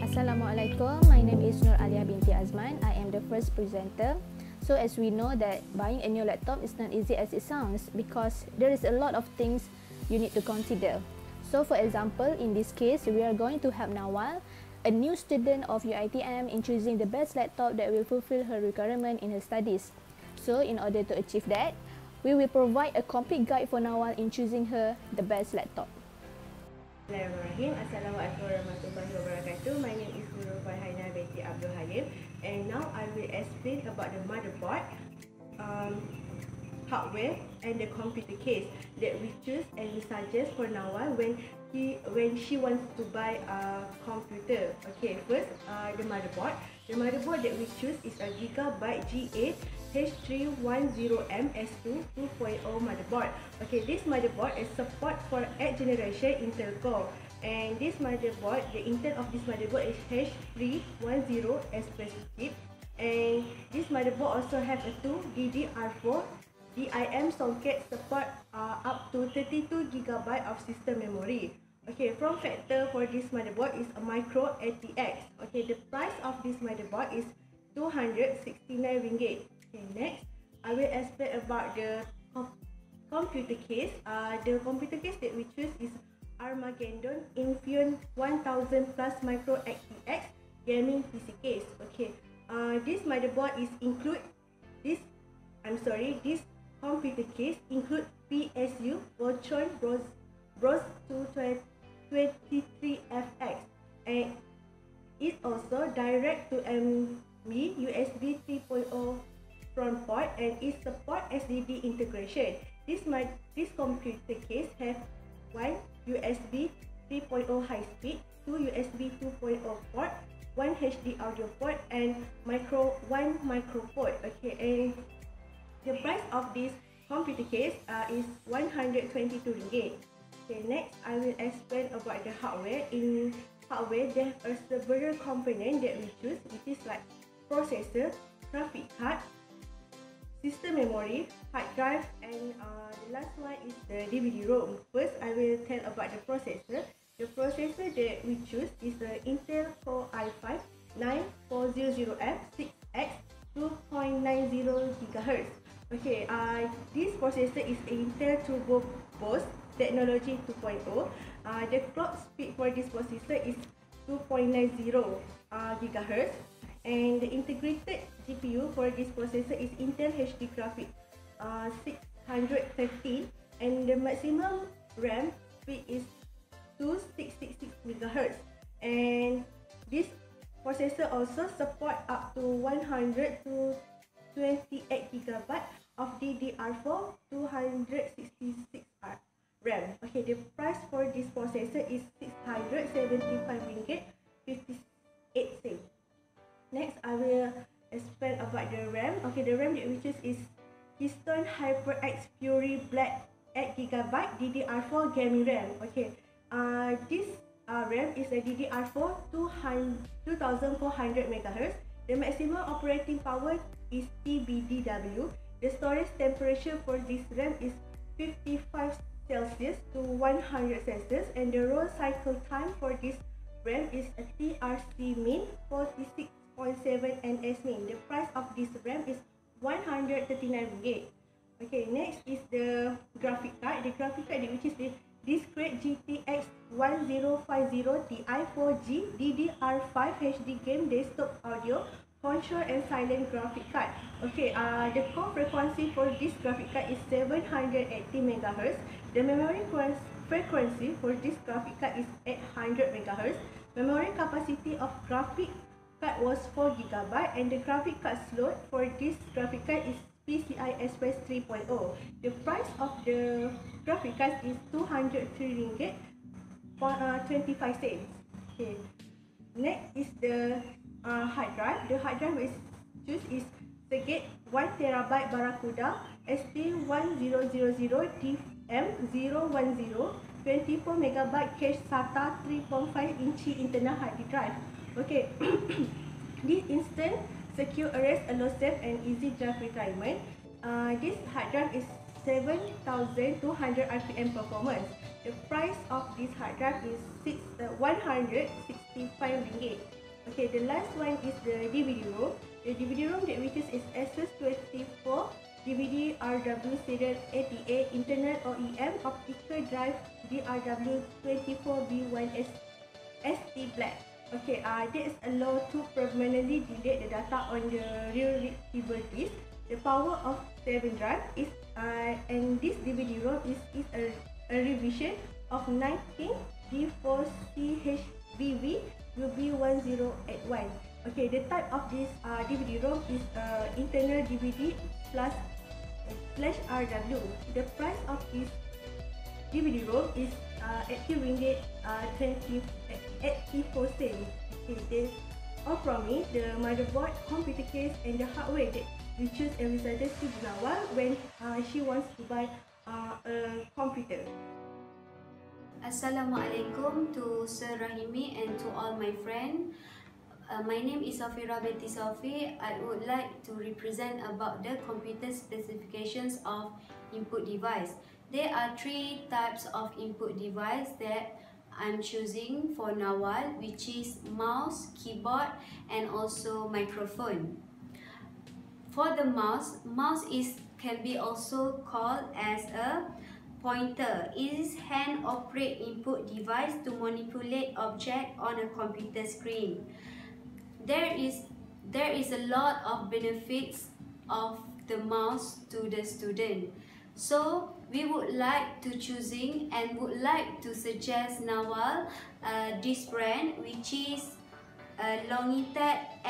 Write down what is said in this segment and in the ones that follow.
Assalamualaikum, my name is Nur Alia binti Azman. I am the first presenter. So as we know that buying a new laptop is not easy as it sounds because there is a lot of things you need to consider. So for example, in this case, we are going to help Nawal, a new student of UiTM, in choosing the best laptop that will fulfill her requirement in her studies. So in order to achieve that, we will provide a complete guide for Nawal in choosing her the best laptop. Bismillahirrahmanirrahim. Assalamualaikum warahmatullahi wabarakatuh. My name is Nurul Farhaina binti Abdul Halim, and now I will explain about the motherboard, hardware and the computer case that we choose and we suggest for Nawal when she wants to buy a computer. Okay, first the motherboard. The motherboard that we choose is a Gigabyte G8 H310M S2 2.0 motherboard. Okay, this motherboard is support for 8th generation Intel Core, and this motherboard, the Intel of this motherboard is H310 Express chip, and this motherboard also have a 2 DDR4 DIMM socket, support up to 32GB of system memory. Okay, form factor for this motherboard is a micro ATX. Okay, the price of this motherboard is RM269. Okay, next I will explain about the computer case. The computer case that we choose is Armageddon Infineon 1000 Plus Micro ATX gaming PC case. Okay, this motherboard is this computer case include PSU Voltron Bros 223FX, and it also direct to MB USB 3.0 front port, and it support SDD integration. This computer case have one USB 3.0 high speed, two USB 2.0 port, one HD audio port, and one micro port. Okay, and the price of this computer case is RM122. Okay, next I will explain about the hardware. In hardware, there are several components that we choose, which is like processor, graphic card, system memory, hard drive, and the last one is the DVD-ROM. First, I will tell about the processor. The processor that we choose is the Intel Core i5 9400M 6X 2.90 GHz. Okay, this processor is Intel Turbo Boost Technology 2.0. The clock speed for this processor is 2.90 GHz, and the integrated GPU for this processor is Intel HD Graphics 613, and the maximum RAM speed is 2666 MHz, and this processor also support up to 100 to 28GB of DDR4 266 RAM. Okay, the price for this processor is RM675.58. Next, I will explain about the RAM. Okay, the RAM that we choose is Keystone HyperX Fury Black 8GB DDR4 gaming RAM. Okay, this RAM is a DDR4 2400 MHz. The maximum operating power is TBDW. The storage temperature for this RAM is 55 Celsius to 100 Celsius, and the roll cycle time for this RAM is a TRC min 46.7 NS min. The price of this RAM is RM139. Okay, next is the graphic card. The graphic card which is the Discrete GTX 1050 Ti 4G DDR5 HD game desktop audio control and silent graphic card. Okay, the core frequency for this graphic card is 780 MHz. The memory frequency for this graphic card is 800 MHz. Memory capacity of graphic card was 4GB, and the graphic card slot for this graphic card is PCI Express 3.0. The price of the graphic card is RM203.25. Okay. Next is the hard drive. The hard drive we choose is Seagate 1TB Barracuda ST1000DM010 24MB cache SATA 3.5-inch internal hard drive. Okay, this instant secure arrest, allow safe and easy drive retirement. This hard drive is 7,200 RPM performance. The price of this hard drive is RM165. Okay, the last one is the DVD-ROM. The DVD-ROM that we choose is ASUS24 DVD RW serial ATA internal OEM optical drive DRW24B1 ST black. Okay, this allow to permanently delete the data on the real readable disk. The power of 7 drive is and this DVD-ROM is a revision of 19 D4CHBV will be 1081. Okay, the type of this DVD-ROM is internal DVD plus slash RW. The price of this DVD-ROM is RM80.84. Okay, that's all from me. The motherboard, computer case, and the hardware that we choose and we suggest to Nawal when she wants to buy a computer. Assalamualaikum to Sir Rahimi and to all my friends. My name is Safira binti Safi. I would like to represent about the computer specifications of input device. There are 3 types of input device that I'm choosing for Nawal, which is mouse, keyboard, and also microphone. For the mouse can be also called as a pointer. It is hand-operated input device to manipulate object on a computer screen. There is a lot of benefits of the mouse to the student. So we would like to choosing and would like to suggest Nawal this brand, which is Logitech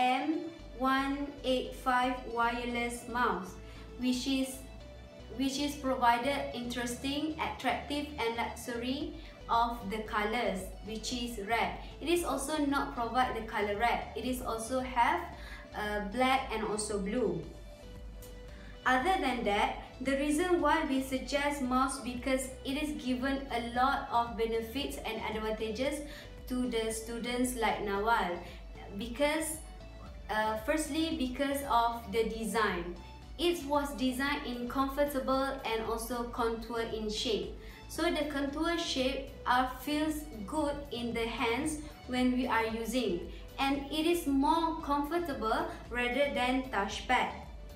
M185 wireless mouse, which is provided interesting, attractive, and luxury of the colors, which is red. It is also not provide the color red. It is also have black and also blue. Other than that, the reason why we suggest mouse because it is given a lot of benefits and advantages to the students like Nawal. Because firstly, because of the design. It was designed in comfortable and also contour in shape. So the contour shape feels good in the hands when we are using, and it is more comfortable rather than touchpad.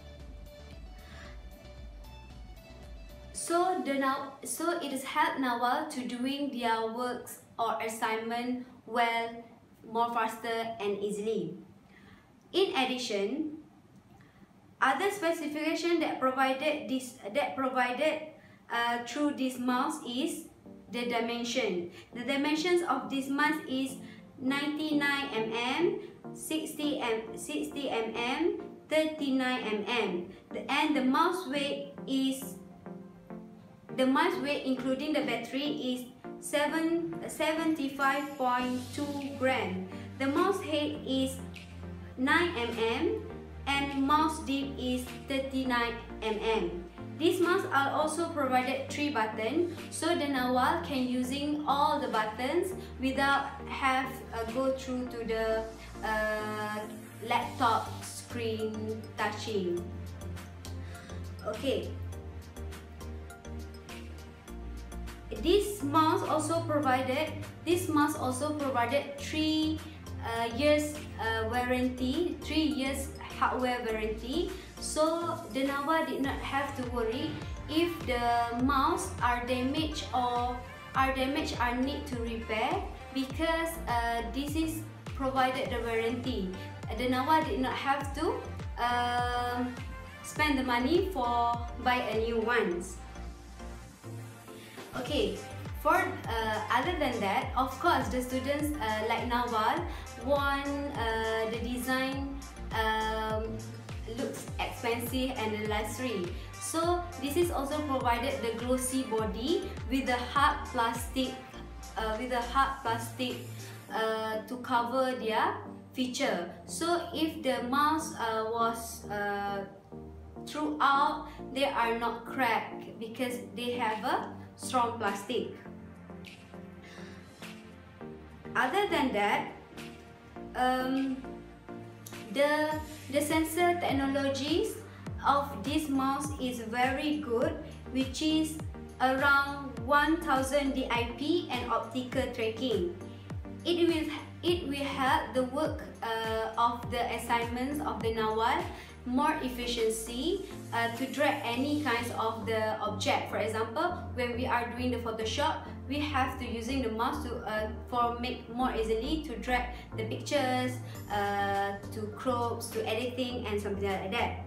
So it has helped Nawal to doing their works or assignment well, more faster and easily. In addition, other specification that provided through this mouse is the dimension. The dimensions of this mouse is 99 mm, 60 mm, 39 mm. And the mouse weight including the battery is 75.2 gram. The mouse head is 9 mm and mouse dip is 39 mm. This mouse are also provided 3 buttons, so the Nawal can using all the buttons without have go through to the laptop screen touching. Okay. This mouse also provided 3 years warranty, 3 years hardware warranty. So the Nawal did not have to worry if the mouse are damaged or need to repair, because this is provided the warranty. The Nawal did not have to spend the money for buy a new ones. Okay, for other than that, of course, the students like Nawal want the design looks expensive and luxury. So this is also provided the glossy body with the hard plastic to cover their feature. So if the mouse was throughout, they are not cracked because they have a strong plastic. Other than that, the sensor technologies of this mouse is very good, which is around 1000 DIP and optical tracking. It it will help the work of the assignments of the Nawal more efficiency to drag any kinds of the object. For example, when we are doing the Photoshop, we have to using the mouse to for make more easily to drag the pictures, to crops, to editing and something like that.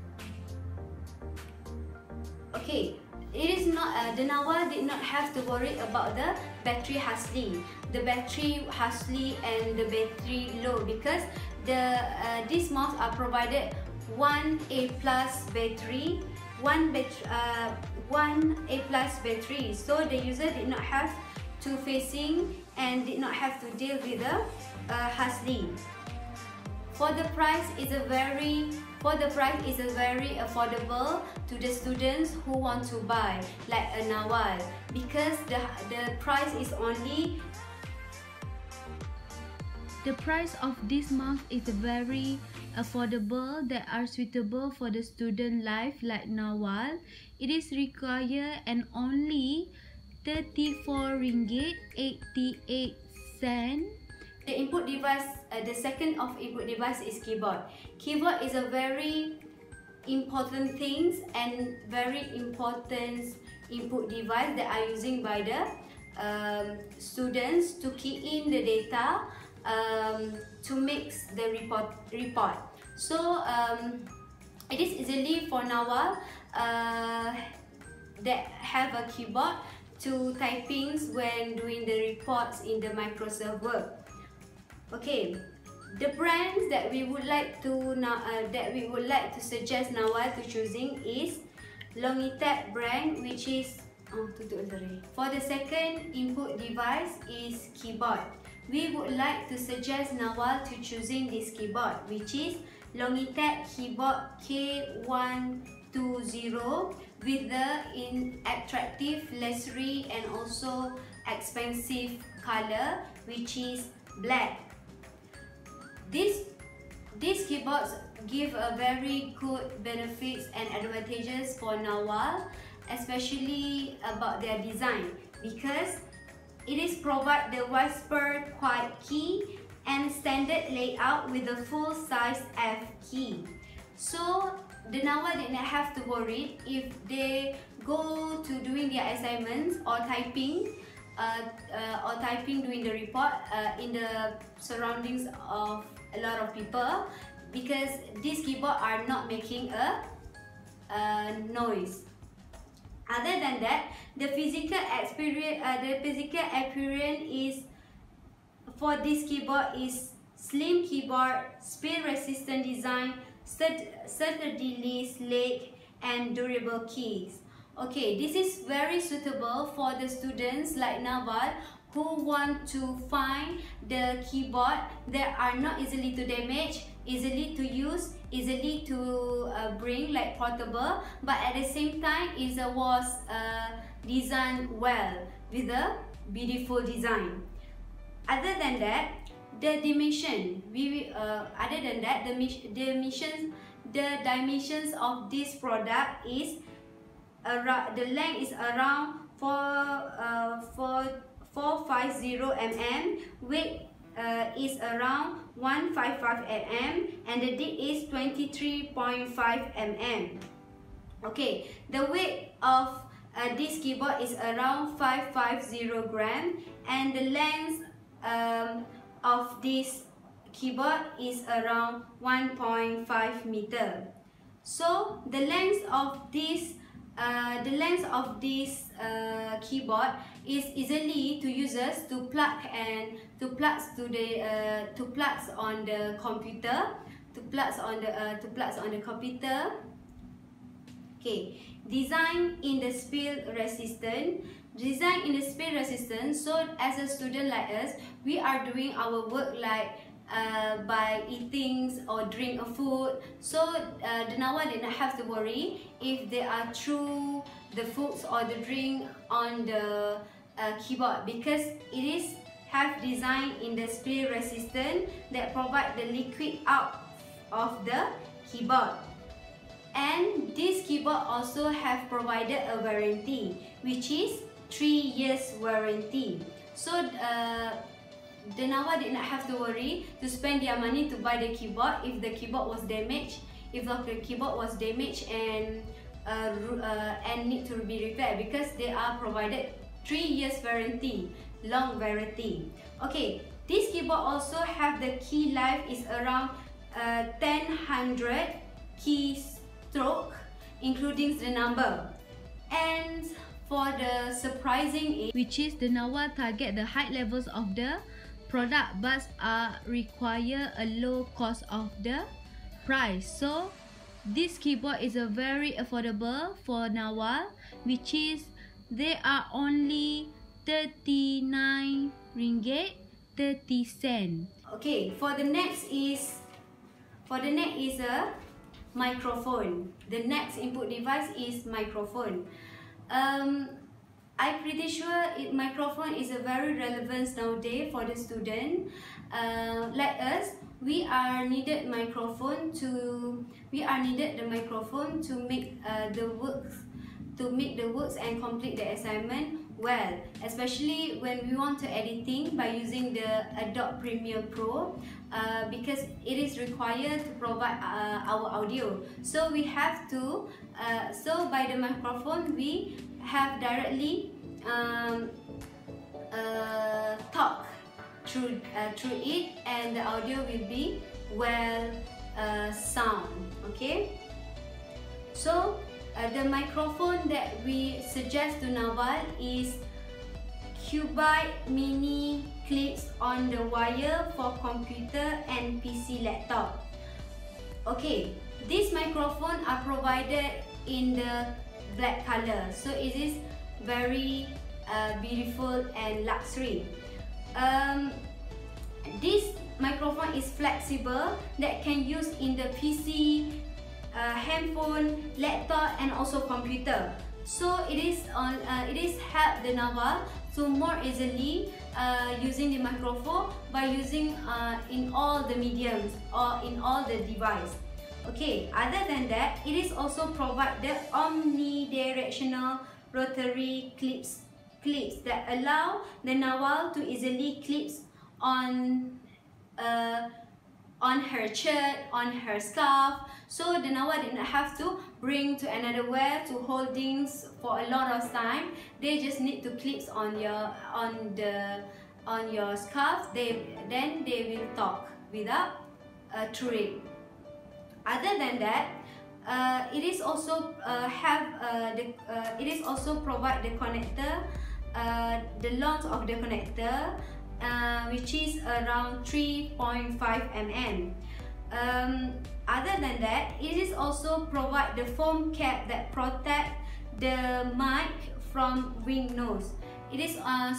Okay, it is not the Nawal did not have to worry about the battery hustling, and the battery low, because these mouse are provided one A+ battery, one A+ battery, so the user did not have to facing and did not have to deal with the hustling. For the price is a very affordable to the students who want to buy like a Nawal, because the price is only. The price of this mouse is very affordable that are suitable for the student life like Nawal. It is required and only RM34.88. The input device, the second of input device is keyboard. Keyboard is a very important things and very important input device that are using by the students to key in the data, to mix the report. So it is easily for Nawal that have a keyboard to typings when doing the reports in the Microsoft Word. Okay, the brands that we would like to suggest Nawal to choosing is Logitech brand, which is for the second input device is keyboard. We would like to suggest Nawal to choosing this keyboard, which is Logitech keyboard K120 with the attractive luxury and also expensive color, which is black. These keyboards give a very good benefits and advantages for Nawal, especially about their design, because it is provide the whisper quiet key and standard layout with a full size F key. So the Nawal did not have to worry if they go to doing their assignments or typing doing the report in the surroundings of a lot of people, because these keyboard are not making a noise. Other than that, the physical appearance is for this keyboard is slim keyboard, spin-resistant design, sturdy sleek and durable keys. Okay, this is very suitable for the students like Nawal who want to find the keyboard that are not easily to damage, easily to use, easily to bring like portable, but at the same time it was designed well with a beautiful design. Other than that, the dimension, the dimensions of this product is around, the length is around 450 mm, weight is around 155 mm, and the depth is 23.5 mm. Okay, the weight of this keyboard is around 550 gram, and the length of this keyboard is around 1.5 meter. So the length of this keyboard is easily to users to plug on the computer. Okay, design in the spill resistant. So as a student like us, we are doing our work like by eating or drink a food. So the Nawal did not have to worry if they are through the foods or the drink on the keyboard, because it is have design in the spill resistant that provide the liquid out of the keyboard. And this keyboard also have provided a warranty, which is 3 years warranty. So the Nawa did not have to worry to spend their money to buy the keyboard if the keyboard was damaged, and need to be repaired, because they are provided 3 years warranty, long warranty. Okay, this keyboard also have the key life is around 1000 keystroke, including the number. And for the surprising, which is the Nawa target the high levels of the product but require a low cost of the price. So this keyboard is a very affordable for Nawa, which is they are only 39 ringgit 30 cent. Okay, for the next is a microphone. The next input device is microphone. I'm pretty sure microphone is a very relevant nowadays for the student. Like us, we are needed the microphone to make the works and complete the assignment well, especially when we want to editing by using the Adobe Premiere Pro, because it is required to provide our audio. So we have to so by the microphone we have directly talk through it, and the audio will be well sound. Okay, so the microphone that we suggest to Nawal is Cubic Mini clips on the wire for computer and PC laptop. Okay, these microphones are provided in the black color, so it is very beautiful and luxury. This microphone is flexible that can use in the PC, handphone, laptop, and also computer. So it is help the Nawal to more easily using the microphone by using in all the mediums or in all the device. Okay, other than that, it is also provide the omnidirectional rotary clips that allow the Nawal to easily clips on her shirt, on her scarf. So the Nawal did not have to bring to another wear to hold things for a lot of time. They just need to clips on your scarf. Then they will talk without through it. Other than that, it is also provide the connector, the length of the connector, which is around 3.5 mm. Other than that, it is also provide the foam cap that protect the mic from wind noise. It is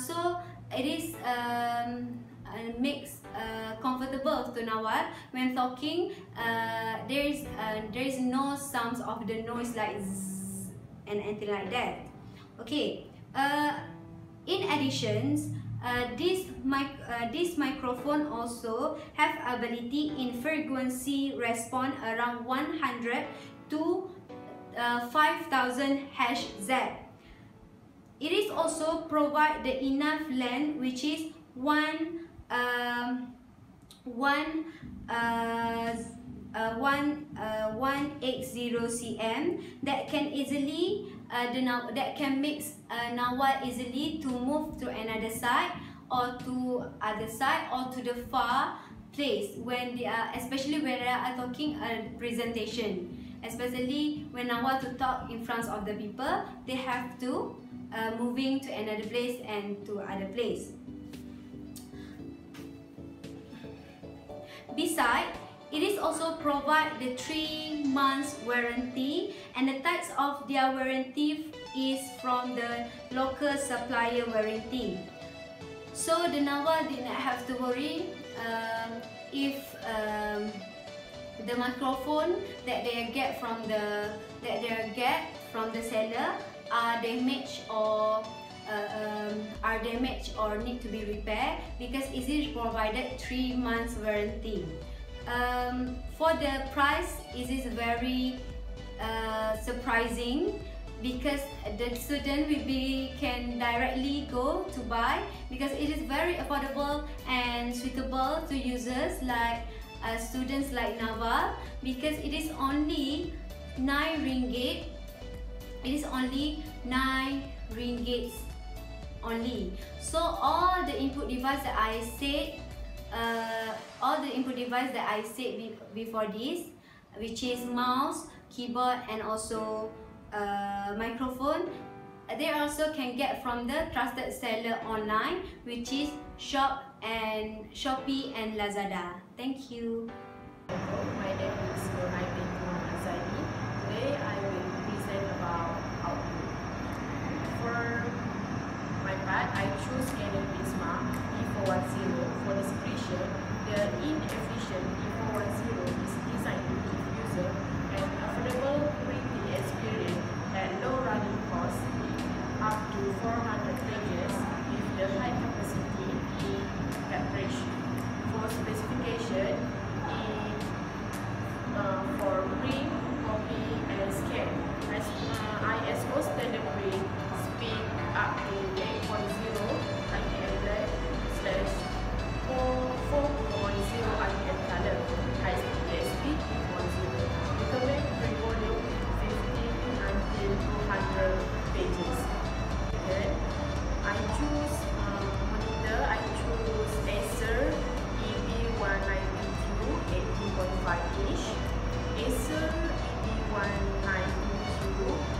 makes comfortable to Nawal when talking. There is no sounds of the noise like zzz and anything like that. Okay. In addition, this microphone also have ability in frequency response around 100 to 5000 Hz. It is also provide the enough length, which is 180 cm, that can easily that can make Nawal easily to move to another side or to other side or to the far place when they are, especially when they are talking a presentation. Especially when Nawal to talk in front of the people, they have to moving to another place and to other place. Besides, it is also provide the 3 months warranty, and the types of their warranty is from the local supplier warranty. So the Nawal did not have to worry if the microphone that they get from the seller are damaged or need to be repaired, because it is provided 3 months warranty. For the price, it is very surprising, because the student can directly go to buy, because it is very affordable and suitable to users like students like Naval, because it is only 9 ringgit. It is only 9 ringgit only. So all the input device that I said, before this, which is mouse, keyboard, and also microphone, they also can get from the trusted seller online, which is Shopee and Lazada. Thank you. My name is Nurhai Binti Azani. Today I will present about Outlook. For my part, I choose Canon Prisma E410 for description. The inefficient E410 is designed to give user an affordable printing experience at low running cost, up to 400 pages with the high capacity in cartridge. For specification, for print, copy, and scan, ISO standard print speed up to 8.0 /4.0 color, high speed 2.0. Recommend print volume 15 until 200 pages. Then I choose monitor. I choose Acer EB1922 18.5 inch. Acer EB1922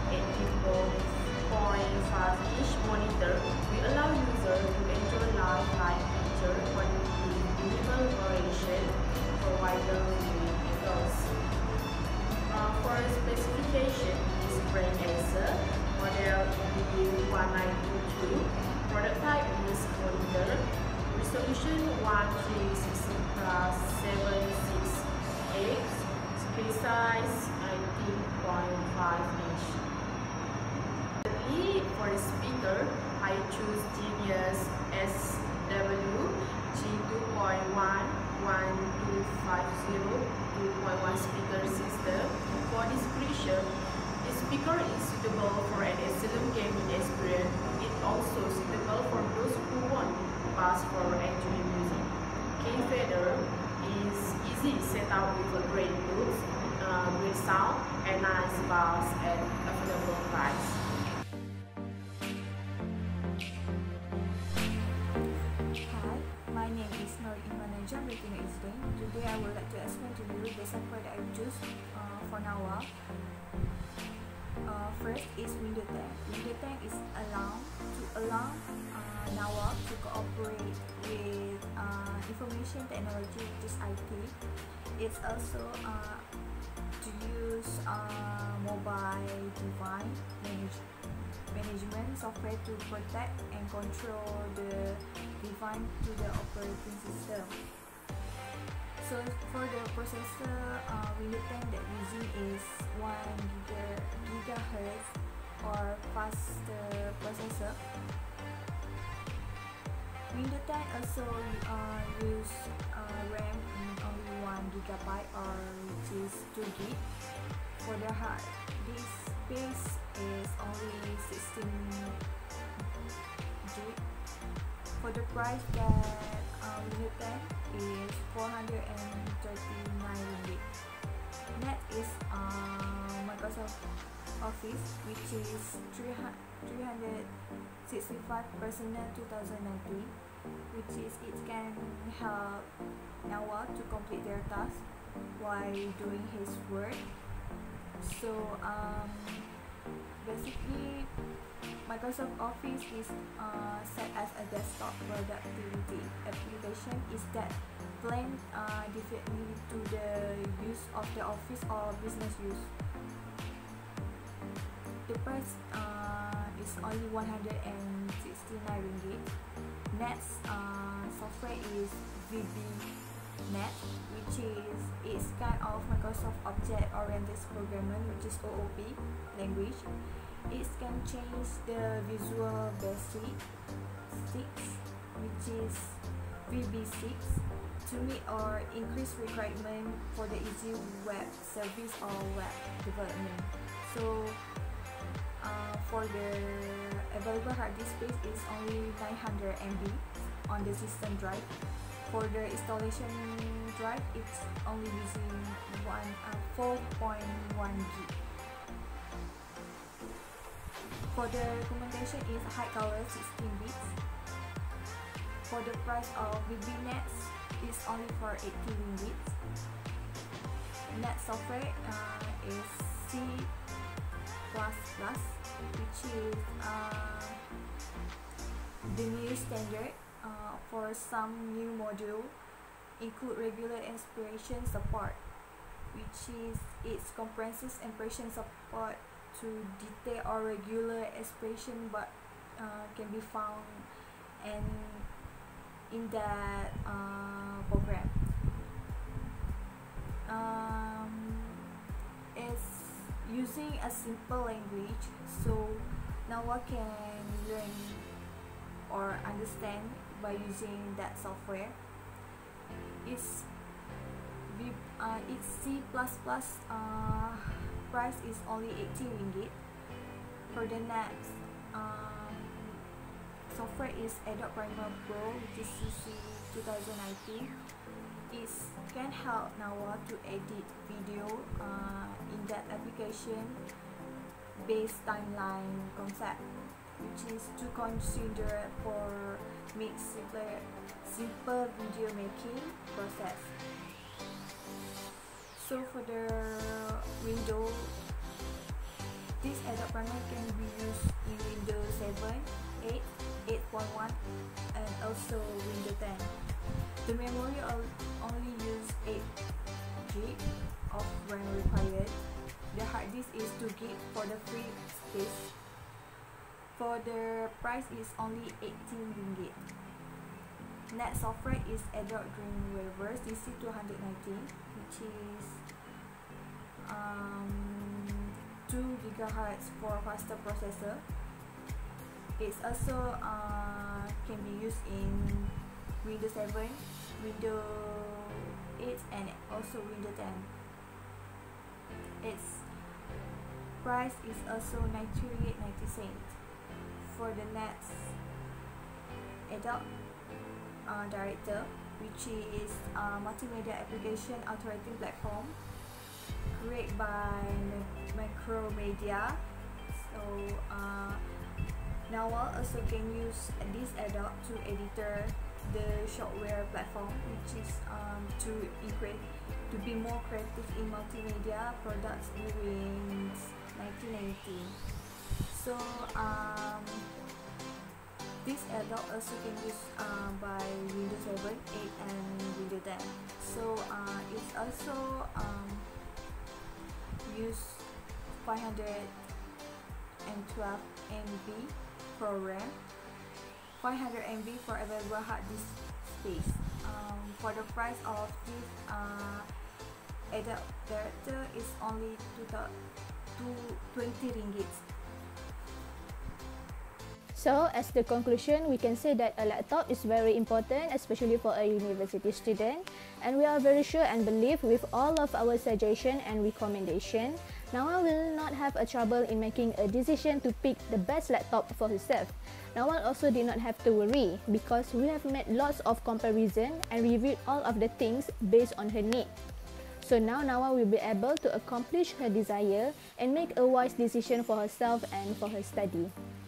18.5 inch monitor will allow user to enjoy live picture quality, minimal variation, provided with angles. For specification, is brand Acer, model EB1922, product type is monitor, resolution 1360x76x, screen size 19.5 inch. For the speaker, I choose Genius SW G2.1 1250 2.1 speaker system. For description, the speaker is suitable for an excellent gaming experience. It also suitable for those who want to pass for enjoying music. K-Fader is easy set up with a great looks, great sound, and nice bass at affordable price. Hi, my name is Nur Iman Najam Retina Isdin. Today I would like to explain to you the software that I choose for Nawa. First is Windows 10. Windows 10 is allow Nawa to cooperate with information technology, which is IT. It's also to use mobile device management software to protect and control the device to the operating system. So for the processor, Windows 10 that using is 1 gigahertz or faster processor. Windows 10 also use RAM in only 1 gigabyte or which is 2 gig. For the hard disk space is only 16 gig. For the price that Windows 10 is 439 ringgit. Next is Microsoft Office, which is 365 Personal 2019, which is it can help Nawa to complete their task while doing his work. So basically Microsoft Office is set as a desktop productivity application is that blend differently to the use of the office or business use. The price is only 169 ringgit. Next software is VB.NET, which is it's kind of Microsoft Object Oriented Programming, which is OOP language. It can change the Visual Basic 6, which is VB6, to meet or increase requirement for the easy web service or web development. So for the available hard disk space is only 900 MB on the system drive. For the installation drive, it's only using 4.1 gig. For the documentation is high color 16 bits. For the price of VB-NET is only for 80 ringgit. Net software is C++, which is the new standard for some new module, include regular expression support, which is it comprises expression support to detail or regular expression, but can be found in that program. It's using a simple language, so no one can learn or understand by using that software. It's C++, price is only 80 ringgit. For the next software is Adobe Premiere Pro, which is CC 2019. It can help Nawa to edit video in that application based timeline concept, which is to consider for make simple video making process. So for the window, this Adobe Premiere can be used in Windows 7, 8, 8.1 and also Windows 10. The memory only use 8 GB of RAM required. The hard disk is 2 GB for the free space. For the price is only 18 ringgit. Net software is Adobe Dreamweaver CC 219, which is 2 GHz for faster processor. It's also can be used in Windows 7, Windows 8 and also Windows 10. Its price is also 98.90. For the next Adobe Director, which is a multimedia application operating platform created by Macromedia. So now also can use this Adobe to editor the software platform, which is to be more creative in multimedia products during 1990. So this Adobe also can use by Windows 7, 8 and Windows 10. So it's also use 512 MB for RAM, 500 MB for available hard disk space. For the price of this Adobe Director is only 20 ringgit. So, as the conclusion, we can say that a laptop is very important, especially for a university student. And we are very sure and believe with all of our suggestion and recommendation, Nawal will not have a trouble in making a decision to pick the best laptop for herself. Nawal also did not have to worry because we have made lots of comparison and reviewed all of the things based on her need. So now Nawal will be able to accomplish her desire and make a wise decision for herself and for her study.